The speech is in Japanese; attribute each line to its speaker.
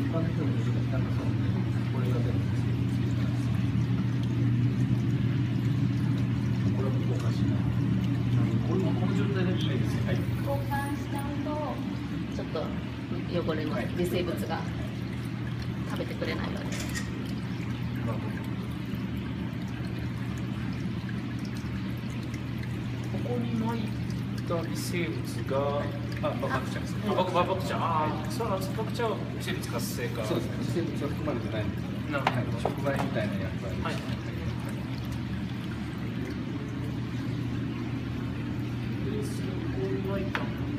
Speaker 1: 般の人もなんかそうこれが全部これはおかしいな。これもこの状態でないですよ。はい。
Speaker 2: 交換しちゃうとちょっと汚れの微生物が食べてくれないので。
Speaker 3: ここに巻いた微生物がバクチャですか。バクチャ、そうなんです。バクチャは微生物活性化。
Speaker 1: そうですね。微生物は含まれてないんですけど。
Speaker 3: なるほど。
Speaker 1: 触媒みたいな役割。
Speaker 3: はい。で、そこに巻いたもの